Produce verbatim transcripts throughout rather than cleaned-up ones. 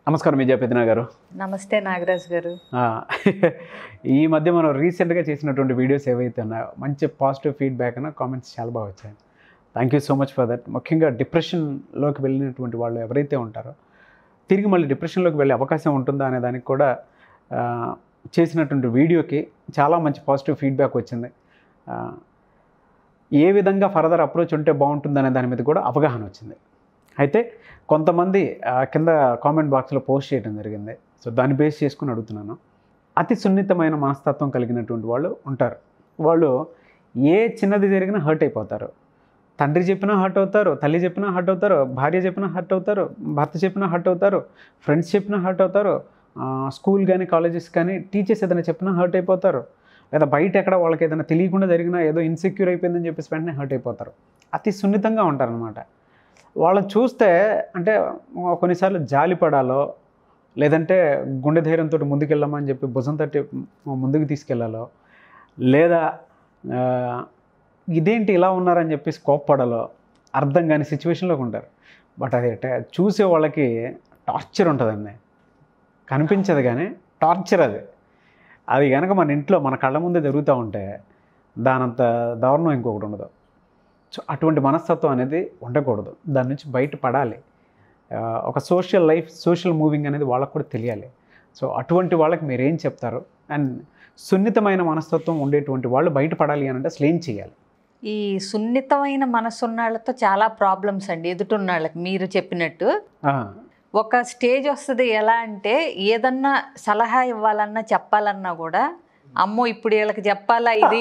నమస్కారం విజయ పెద్దన గారు. నమస్తే నాగరాజ్ గారు. ఈ మధ్య మనం రీసెంట్గా చేసినటువంటి వీడియోస్ ఏవైతే ఉన్నాయో మంచి పాజిటివ్ ఫీడ్బ్యాక్ అన్న కామెంట్స్ చాలా బాగా వచ్చాయి. Thank you so much for that. ముఖ్యంగా డిప్రెషన్లోకి వెళ్ళినటువంటి వాళ్ళు ఎవరైతే ఉంటారో తిరిగి మళ్ళీ డిప్రెషన్లోకి వెళ్ళే అవకాశం ఉంటుందా అనే దానికి కూడా చేసినటువంటి వీడియోకి చాలా మంచి పాజిటివ్ ఫీడ్బ్యాక్ వచ్చింది. ఏ విధంగా ఫర్దర్ అప్రోచ్ ఉంటే బాగుంటుందనే దాని మీద కూడా అవగాహన వచ్చింది. అయితే కొంతమంది కింద కామెంట్ బాక్స్లో పోస్ట్ చేయడం జరిగింది. సో దాన్ని బేస్ చేసుకుని అడుగుతున్నాను. అతి సున్నితమైన మనస్తత్వం కలిగినటువంటి వాళ్ళు ఉంటారు. వాళ్ళు ఏ చిన్నది జరిగినా హర్ట్ అయిపోతారు. తండ్రి చెప్పినా హర్ట్ అవుతారు, తల్లి చెప్పినా హర్ట్ అవుతారు, భార్య చెప్పినా హర్ట్ అవుతారు, భర్త చెప్పినా హర్ట్ అవుతారు, ఫ్రెండ్స్ చెప్పినా హర్ట్ అవుతారు, స్కూల్ కానీ కాలేజెస్ కానీ టీచర్స్ ఏదైనా చెప్పినా హర్ట్ అయిపోతారు, లేదా బయట ఎక్కడ వాళ్ళకి ఏదైనా తెలియకుండా జరిగినా ఏదో ఇన్సెక్యూర్ అయిపోయిందని చెప్పేసి వెంటనే హర్ట్ అయిపోతారు. అతి సున్నితంగా ఉంటారనమాట. వాళ్ళని చూస్తే అంటే కొన్నిసార్లు జాలి పడాలో లేదంటే గుండె ధైర్యంతో ముందుకెళ్ళమని చెప్పి భుజం తట్టి ముందుకు తీసుకెళ్ళాలో లేదా ఇదేంటి ఇలా ఉన్నారని చెప్పేసి కోప్పడాలో అర్థం కాని సిచ్యువేషన్లోకి ఉంటారు. బట్ అది చూసే వాళ్ళకి టార్చర్ ఉంటుందండి. కనిపించదు కానీ టార్చర్ అది అది కనుక మన ఇంట్లో మన కళ్ళ ముందే జరుగుతూ ఉంటే దానంత దారుణం ఇంకొకటి ఉండదు. సో అటువంటి మనస్తత్వం అనేది ఉండకూడదు. దాని నుంచి బయటపడాలి. ఒక సోషల్ లైఫ్ సోషల్ మూవింగ్ అనేది వాళ్ళకు కూడా తెలియాలి. సో అటువంటి వాళ్ళకి మీరు ఏం చెప్తారు? అండ్ సున్నితమైన మనస్తత్వం ఉండేటువంటి వాళ్ళు బయటపడాలి అని అంటే అసలు ఏం చేయాలి? ఈ సున్నితమైన మనసున్నాళ్ళతో చాలా ప్రాబ్లమ్స్ అండి ఎదుటిన్నాళ్ళకి. మీరు చెప్పినట్టు ఒక స్టేజ్ వస్తుంది. ఎలా అంటే ఏదన్నా సలహా ఇవ్వాలన్నా చెప్పాలన్నా కూడా అమ్మో ఇప్పుడు వీళ్ళకి చెప్పాలా ఇది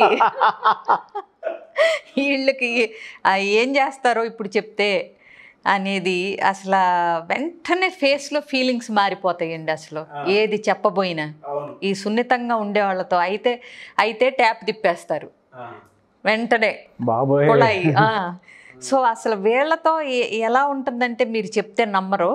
వీళ్ళకి ఏం చేస్తారో ఇప్పుడు చెప్తే అనేది అసలు వెంటనే ఫేస్లో ఫీలింగ్స్ మారిపోతాయండి. అసలు ఏది చెప్పబోయినా ఈ సున్నితంగా ఉండేవాళ్ళతో అయితే అయితే ట్యాప్ తిప్పేస్తారు వెంటనే కుళాయి. సో అసలు వీళ్ళతో ఎలా ఉంటుందంటే మీరు చెప్తే నమ్మరు.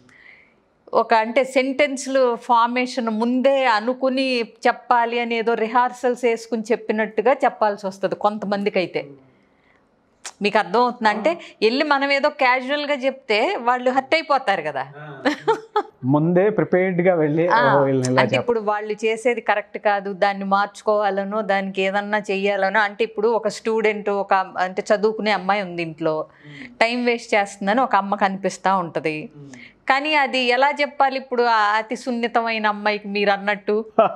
ఒక అంటే సెంటెన్స్లు ఫార్మేషన్ ముందే అనుకుని చెప్పాలి అని ఏదో రిహార్సల్స్ వేసుకుని చెప్పినట్టుగా చెప్పాల్సి వస్తుంది కొంతమందికి. అయితే మీకు అర్థమవుతుంది అంటే వెళ్ళి మనం ఏదో క్యాజువల్గా చెప్తే వాళ్ళు హర్ట్ అయిపోతారు కదా. ముందే ప్రిపేర్డ్గా వెళ్ళి అంటే ఇప్పుడు వాళ్ళు చేసేది కరెక్ట్ కాదు, దాన్ని మార్చుకోవాలనో దానికి ఏదన్నా చెయ్యాలనో, అంటే ఇప్పుడు ఒక స్టూడెంట్ ఒక అంటే చదువుకునే అమ్మాయి ఉంది ఇంట్లో, టైం వేస్ట్ చేస్తుందని ఒక అమ్మకు అనిపిస్తూ ఉంటుంది. కానీ అది ఎలా చెప్పాలి ఇప్పుడు అతి సున్నితమైన అమ్మాయికి? మీరు అన్నట్టు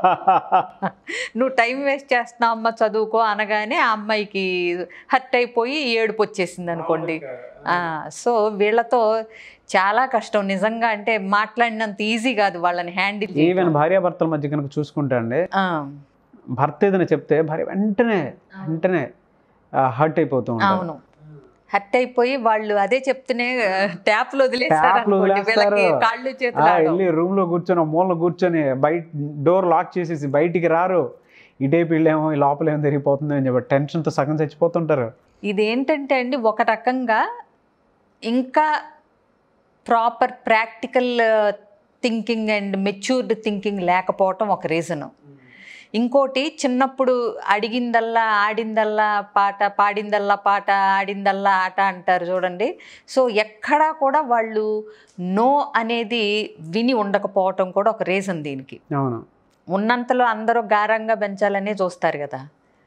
నువ్వు టైం వేస్ట్ చేస్తున్నావు అమ్మ చదువుకో అనగానే ఆ అమ్మాయికి హర్ట్ అయిపోయి ఏడుపు వచ్చేసింది అనుకోండి. సో వీళ్ళతో చాలా కష్టం నిజంగా. అంటే మాట్లాడినంత ఈజీ కాదు వాళ్ళని హ్యాండిల్. ఈవెన్ భార్యాభర్తల మధ్య కనుక చూసుకుంటా అండి, భర్త ఏదైనా చెప్తే భార్య వెంటనే వెంటనే హర్ట్ అయిపోతూ ఉంటారు. అవును, హర్ట్ అయిపోయి వాళ్ళు అదే చెప్తూనే ట్యాప్లు వదిలేస్తారు, కాళ్ళు చేతులు వెళ్ళి రూమ్ లో కూర్చొని మూలలో కూర్చొని బయట డోర్ లాక్ చేసేసి బయటికి రారు. ఇటేపు వెళ్ళేమో లోపల ఏమో తిరిగిపోతుంది అని చెప్పి టెన్షన్తో సగం చచ్చిపోతుంటారు. ఇదేంటంటే అండి ఒక రకంగా ఇంకా proper practical thinking and matured thinking లేకపోవటం ఒక రీజను. ఇంకోటి చిన్నప్పుడు అడిగిందల్లా ఆడిందల్లా పాట, పాడిందల్లా పాట, ఆడిందల్లా ఆట అంటారు చూడండి. సో ఎక్కడా కూడా వాళ్ళు నో అనేది విని ఉండకపోవటం కూడా ఒక రీజన్ దీనికి. అవును, ఉన్నంతలో అందరూ గారంగా పెంచాలనే చూస్తారు కదా.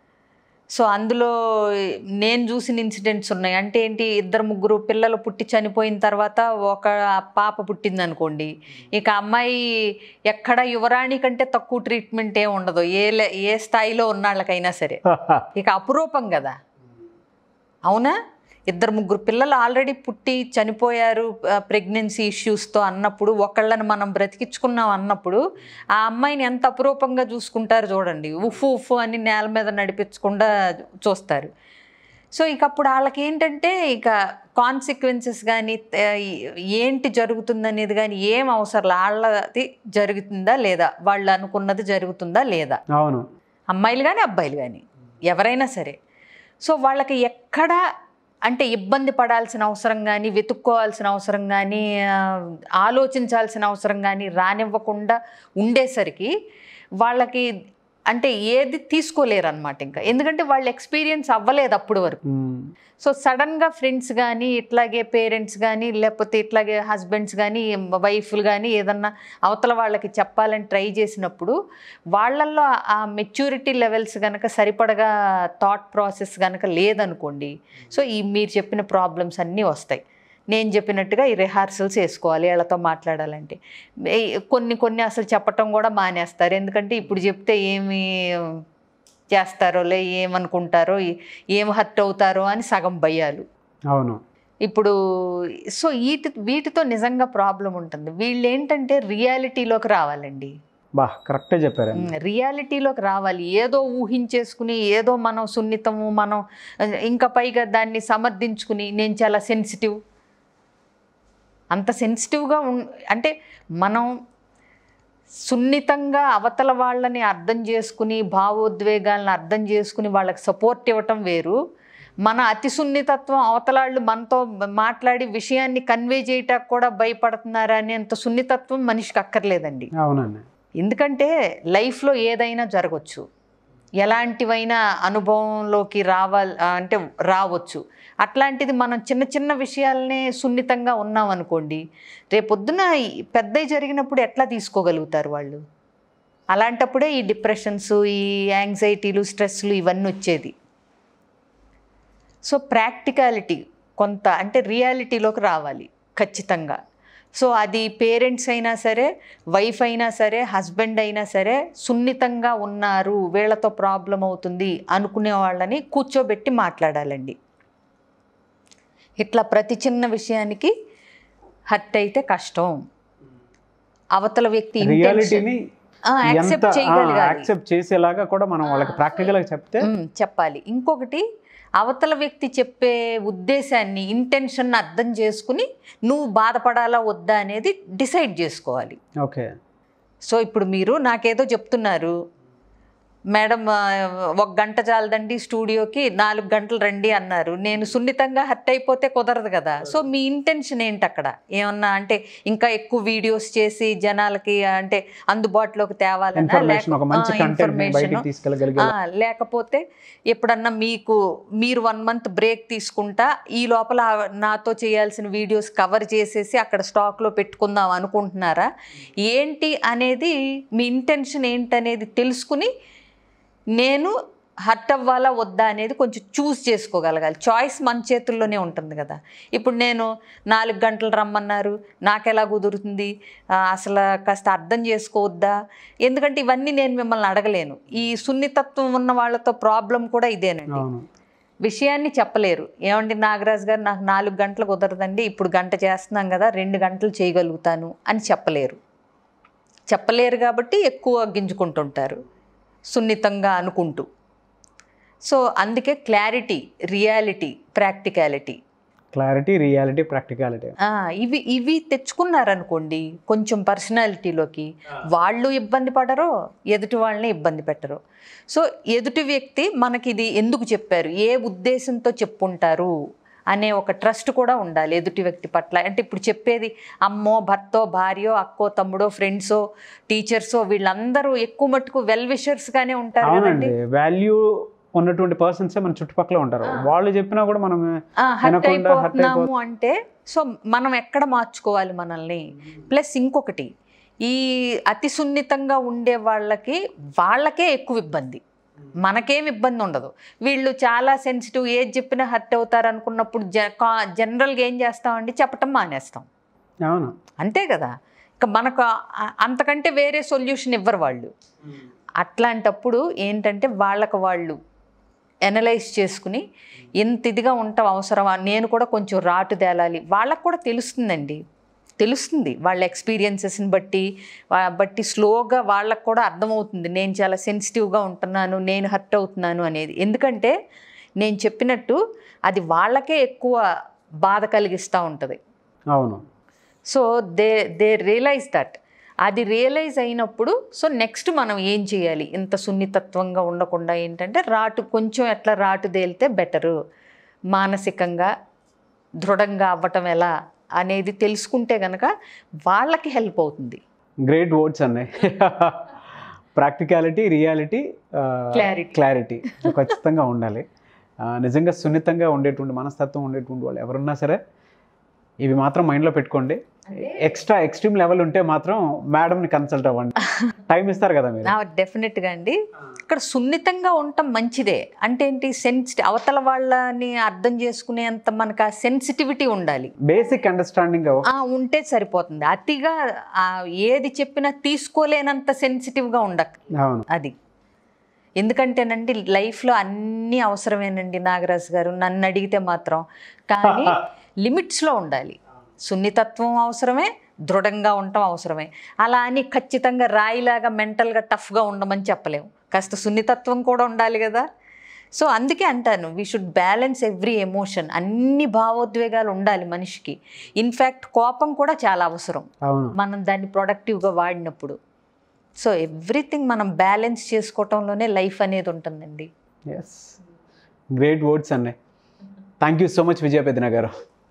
సో అందులో నేను చూసిన ఇన్సిడెంట్స్ ఉన్నాయి. అంటే ఏంటి, ఇద్దరు ముగ్గురు పిల్లలు పుట్టి చనిపోయిన తర్వాత ఒక పాప పుట్టింది అనుకోండి, ఇక అమ్మాయి ఎక్కడ యువరాణి కంటే తక్కువ ట్రీట్మెంట్ ఏమి ఉండదు ఏ ఏ స్థాయిలో ఉన్నాళ్ళకైనా సరే. ఇక అపురూపం కదా, అవునా? ఇద్దరు ముగ్గురు పిల్లలు ఆల్రెడీ పుట్టి చనిపోయారు ప్రెగ్నెన్సీ ఇష్యూస్తో అన్నప్పుడు, ఒకళ్ళని మనం బ్రతికించుకున్నాం అన్నప్పుడు ఆ అమ్మాయిని ఎంత అపురూపంగా చూసుకుంటారు చూడండి. ఉఫు ఉఫు అని నేల మీద నడిపించకుండా చూస్తారు. సో ఇక అప్పుడు వాళ్ళకి ఏంటంటే ఇక కాన్సిక్వెన్సెస్ కానీ ఏంటి జరుగుతుందనేది కానీ ఏం అవసరం, వాళ్ళది జరుగుతుందా లేదా, వాళ్ళు అనుకున్నది జరుగుతుందా లేదా. అవును, అమ్మాయిలు కానీ అబ్బాయిలు కానీ ఎవరైనా సరే. సో వాళ్ళకి ఎక్కడ అంటే ఇబ్బంది పడాల్సిన అవసరం కానీ, వెతుక్కోవాల్సిన అవసరం కానీ, ఆలోచించాల్సిన అవసరం కానీ రానివ్వకుండా ఉండేసరికి వాళ్ళకి అంటే ఏది తీసుకోలేరు అనమాట ఇంకా, ఎందుకంటే వాళ్ళు ఎక్స్పీరియన్స్ అవ్వలేదు అప్పుడు వరకు. సో సడన్గా ఫ్రెండ్స్ కానీ ఇట్లాగే పేరెంట్స్ కానీ లేకపోతే ఇట్లాగే హస్బెండ్స్ కానీ వైఫ్లు కానీ ఏదన్నా అవతల వాళ్ళకి చెప్పాలని ట్రై చేసినప్పుడు వాళ్ళల్లో ఆ మెచ్యూరిటీ లెవెల్స్ కనుక సరిపడగా థాట్ ప్రాసెస్ కనుక లేదనుకోండి, సో ఈ మీరు చెప్పిన ప్రాబ్లమ్స్ అన్నీ వస్తాయి. నేను చెప్పినట్టుగా ఈ రిహార్సల్స్ వేసుకోవాలి వీళ్ళతో మాట్లాడాలంటే. కొన్ని కొన్ని అసలు చెప్పటం కూడా మానేస్తారు, ఎందుకంటే ఇప్పుడు చెప్తే ఏమి చేస్తారో లే, ఏమనుకుంటారో, ఏం హర్ట్ అవుతారో అని సగం భయాలు. అవును. ఇప్పుడు సో వీటి వీటితో నిజంగా ప్రాబ్లం ఉంటుంది. వీళ్ళు ఏంటంటే రియాలిటీలోకి రావాలండి. బా కరెక్టే చెప్పారు. రియాలిటీలోకి రావాలి. ఏదో ఊహించేసుకుని ఏదో మనం సున్నితము, మనం ఇంకా పైగా దాన్ని సమర్థించుకుని నేను చాలా సెన్సిటివ్, అంత సెన్సిటివ్గా ఉం అంటే మనం సున్నితంగా అవతల వాళ్ళని అర్థం చేసుకుని భావోద్వేగాలను అర్థం చేసుకుని వాళ్ళకి సపోర్ట్ ఇవ్వటం వేరు. మన అతి సున్నితత్వం అవతలాళ్ళు మనతో మాట్లాడి విషయాన్ని కన్వే చేయటానికి కూడా భయపడుతున్నారు అనేంత సున్నితత్వం మనిషికి అక్కర్లేదండి. అవునండి. ఎందుకంటే లైఫ్లో ఏదైనా జరగవచ్చు, ఎలాంటివైనా అనుభవంలోకి రావాలి అంటే రావచ్చు. అట్లాంటిది మనం చిన్న చిన్న విషయాలనే సున్నితంగా ఉన్నాం అనుకోండి, రేపొద్దున పెద్దవి జరిగినప్పుడు ఎట్లా తీసుకోగలుగుతారు వాళ్ళు? అలాంటప్పుడే ఈ డిప్రెషన్స్, ఈ యాంగ్జైటీలు, స్ట్రెస్లు ఇవన్నీ వచ్చేది. సో ప్రాక్టికాలిటీ కొంత అంటే రియాలిటీలోకి రావాలి ఖచ్చితంగా. సో అది పేరెంట్స్ అయినా సరే, వైఫ్ అయినా సరే, హస్బెండ్ అయినా సరే సున్నితంగా ఉన్నారు, వీళ్ళతో ప్రాబ్లం అవుతుంది అనుకునే వాళ్ళని కూర్చోబెట్టి మాట్లాడాలండి. ఇట్లా ప్రతి చిన్న విషయానికి హర్ట్ అయితే కష్టం. అవతల వ్యక్తి రియాలిటీని యాక్సెప్ట్ చేయగలగాలి, యాక్సెప్ట్ చేసేలాగా కూడా మనం వాళ్ళకి ప్రాక్టికల్గా చెప్తే చెప్పాలి. ఇంకొకటి అవతల వ్యక్తి చెప్పే ఉద్దేశాన్ని, ఇంటెన్షన్ అర్థం చేసుకుని నువ్వు బాధపడాలా వద్దా అనేది డిసైడ్ చేసుకోవాలి. ఓకే. సో ఇప్పుడు మీరు నాకేదో చెప్తున్నారు, మేడం ఒక గంట చాలదండి స్టూడియోకి, నాలుగు గంటలు రండి అన్నారు. నేను సున్నితంగా హర్ట్ అయిపోతే కుదరదు కదా. సో మీ ఇంటెన్షన్ ఏంటి అక్కడ? ఏమన్నా అంటే ఇంకా ఎక్కువ వీడియోస్ చేసి జనాలకి అంటే అందుబాటులోకి తేవాలన్నా, లేకపోతే ఎప్పుడన్నా మీకు మీరు వన్ మంత్ బ్రేక్ తీసుకుంటా ఈ లోపల నాతో చేయాల్సిన వీడియోస్ కవర్ చేసేసి అక్కడ స్టాక్లో పెట్టుకుందాం అనుకుంటున్నారా ఏంటి అనేది మీ ఇంటెన్షన్ ఏంటనేది తెలుసుకుని నేను హర్ట్ అవ్వాలా వద్దా అనేది కొంచెం చూస్ చేసుకోగలగాలి. చాయిస్ మన చేతుల్లోనే ఉంటుంది కదా. ఇప్పుడు నేను నాలుగు గంటలు రమ్మన్నారు, నాకెలా కుదురుతుంది, అసలు కాస్త అర్థం చేసుకోవద్దా? ఎందుకంటే ఇవన్నీ నేను మిమ్మల్ని అడగలేను. ఈ సున్నితత్వం ఉన్న వాళ్ళతో ప్రాబ్లం కూడా ఇదేనండి. విషయాన్ని చెప్పలేరు. ఏమండి నాగరాజు గారు నాకు నాలుగు గంటలు కుదరదండి, ఇప్పుడు గంట చేస్తున్నాం కదా, రెండు గంటలు చేయగలుగుతాను అని చెప్పలేరు. చెప్పలేరు కాబట్టి ఎక్కువ గింజుకుంటుంటారు సున్నితంగా అనుకుంటూ. సో అందుకే clarity, reality, practicality, clarity, reality, practicality ఇవి ఇవి తెచ్చుకున్నారనుకోండి కొంచెం పర్సనాలిటీలోకి, వాళ్ళు ఇబ్బంది పడరు, ఎదుటి వాళ్ళని ఇబ్బంది పెట్టరు. సో ఎదుటి వ్యక్తి మనకి ఇది ఎందుకు చెప్పారు, ఏ ఉద్దేశంతో చెప్పుంటారు అనే ఒక ట్రస్ట్ కూడా ఉండాలి ఎదుటి వ్యక్తి పట్ల. అంటే ఇప్పుడు చెప్పేది అమ్మో, భర్తో, భార్యో, అక్కో, తమ్ముడో, ఫ్రెండ్సో, టీచర్సో వీళ్ళందరూ ఎక్కువ మట్టుకు వెల్ విషర్స్గానే ఉంటారు కదండి. వాల్యూ ఉన్నటువంటి పర్సన్స్ మన చుట్టుపక్కల ఉంటారు. వాళ్ళు చెప్పినా కూడా మనం హర్ట్ అయిపోతున్నాము అంటే సో మనం ఎక్కడ మార్చుకోవాలి మనల్ని. ప్లస్ ఇంకొకటి, ఈ అతి సున్నితంగా ఉండే వాళ్ళకి వాళ్ళకే ఎక్కువ ఇబ్బంది, మనకేం ఇబ్బంది ఉండదు. వీళ్ళు చాలా సెన్సిటివ్, ఏది చెప్పినా హర్ట్ అవుతారు అనుకున్నప్పుడు జ జనరల్గా ఏం చేస్తామండి, చెప్పటం మానేస్తాం. అవును, అంతే కదా. ఇక మనకు అంతకంటే వేరే సొల్యూషన్ ఇవ్వరు వాళ్ళు. అట్లాంటప్పుడు ఏంటంటే వాళ్ళకు వాళ్ళు ఎనలైజ్ చేసుకుని ఎంత ఇదిగా ఉంటాం అవసరమా, నేను కూడా కొంచెం రాటు తేలాలి, వాళ్ళకు కూడా తెలుస్తుందండి. తెలుస్తుంది వాళ్ళ ఎక్స్పీరియన్సెస్ని బట్టి బట్టి స్లోగా వాళ్ళకు కూడా అర్థమవుతుంది నేను చాలా సెన్సిటివ్గా ఉంటున్నాను, నేను హర్ట్ అవుతున్నాను అనేది. ఎందుకంటే నేను చెప్పినట్టు అది వాళ్ళకే ఎక్కువ బాధ కలిగిస్తూ ఉంటుంది. అవును. So they they realize that. అది రియలైజ్ అయినప్పుడు సో నెక్స్ట్ మనం ఏం చేయాలి, ఇంత సున్నితత్వంగా ఉండకుండా ఏంటంటే రాటు కొంచెం ఎట్లా రాటు తేలితే బెటరు, మానసికంగా దృఢంగా అవ్వటం ఎలా అనేది తెలుసుకుంటే కనుక వాళ్ళకి హెల్ప్ అవుతుంది. గ్రేట్ వర్డ్స్ అన్నాయి. Practicality, reality, Clarity. క్లారిటీ ఖచ్చితంగా ఉండాలి. ఆ, నిజంగా సున్నితంగా ఉండేటువంటి మనస్తత్వం ఉండేటువంటి వాళ్ళు ఎవరున్నా సరే ఇవి మాత్రం మైండ్లో పెట్టుకోండి. ఎక్స్ట్రా ఎక్స్ట్రీమ్ లెవెల్ ఉంటే మాత్రం మేడంని కన్సల్ట్ అవ్వండి. టైం ఇస్తారు కదా మీరు. డెఫినెట్గా అండి. ఇక్కడ సున్నితంగా ఉండటం మంచిదే. అంటే ఏంటి, సెన్సిటి అవతల వాళ్ళని అర్థం చేసుకునేంత మనకు ఆ సెన్సిటివిటీ ఉండాలి. బేసిక్ అండర్స్టాండింగ్ ఆ, ఉంటే సరిపోతుంది. అతిగా ఆ, ఏది చెప్పినా తీసుకోలేనంత సెన్సిటివ్గా ఉండక. అవును. అది ఎందుకంటేనండి లైఫ్లో అన్నీ అవసరమేనండి నాగరాజు గారు, నన్ను అడిగితే మాత్రం. కానీ లిమిట్స్లో ఉండాలి. సున్నితత్వం అవసరమే, దృఢంగా ఉండటం అవసరమే. అలా అని ఖచ్చితంగా రాయిలాగా మెంటల్గా టఫ్గా ఉండమని చెప్పలేము. కాస్త సున్నితత్వం కూడా ఉండాలి కదా. సో అందుకే అంటాను, we should balance every emotion. అన్ని భావోద్వేగాలు ఉండాలి మనిషికి. ఇన్ఫ్యాక్ట్ కోపం కూడా చాలా అవసరం మనం దాన్ని ప్రొడక్టివ్గా వాడినప్పుడు. సో ఎవ్రీథింగ్ మనం బ్యాలెన్స్ చేసుకోవటంలోనే లైఫ్ అనేది ఉంటుందండి. ఎస్, గ్రేట్ వర్డ్స్ అండి. Thank you so much Vijaya Peddana garu.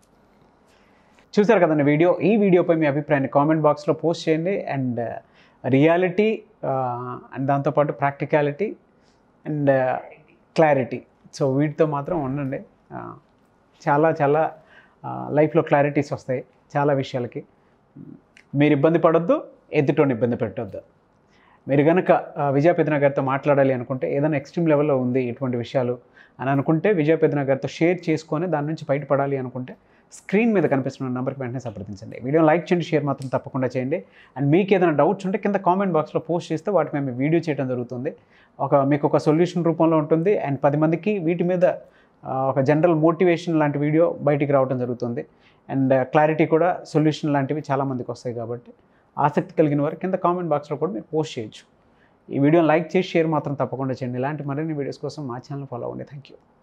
చూసారు కదండి వీడియో. ఈ వీడియోపై మీ అభిప్రాయాన్ని కామెంట్ బాక్స్లో పోస్ట్ చేయండి. అండ్ రియాలిటీ అండ్ దాంతోపాటు ప్రాక్టికాలిటీ అండ్ క్లారిటీ, సో వీటితో మాత్రం ఉండండి. చాలా చాలా లైఫ్లో క్లారిటీస్ వస్తాయి చాలా విషయాలకి. మీరు ఇబ్బంది పడొద్దు, ఎదుటోని ఇబ్బంది పెట్టొద్దు. మీరు కనుక విజయ పెద్దన గారితో మాట్లాడాలి అనుకుంటే, ఏదైనా ఎక్స్ట్రీమ్ లెవెల్లో ఉంది ఇటువంటి విషయాలు అని అనుకుంటే విజయ పెద్దన గారితో షేర్ చేసుకొని దాని నుంచి బయటపడాలి అనుకుంటే స్క్రీన్ మీద కనిపిస్తున్న నెంబర్కి వెంటనే సంప్రదించండి. వీడియో లైక్ చేయండి, షేర్ మాత్రం తప్పకుండా చేయండి. అండ్ మీకు ఏదైనా డౌట్స్ ఉంటే కింద కామెంట్ బాక్స్లో పోస్ట్ చేస్తే వాటి మేము వీడియో చేయడం జరుగుతుంది. ఒక మీకు ఒక సొల్యూషన్ రూపంలో ఉంటుంది. అండ్ పది మందికి వీటి మీద ఒక జనరల్ మోటివేషన్ లాంటి వీడియో బయటికి రావడం జరుగుతుంది. అండ్ క్లారిటీ కూడా సొల్యూషన్ లాంటివి చాలామందికి వస్తాయి. కాబట్టి ఆసక్తి కలిగిన వారు కింద కామెంట్ బాక్స్లో కూడా మీరు పోస్ట్ చేయొచ్చు. ఈ వీడియోని లైక్ చేసి షేర్ మాత్రం తప్పకుండా చేయండి. ఇలాంటి మరిన్ని వీడియోస్ కోసం మా ఛానల్ ఫాలో అవ్వండి. Thank you.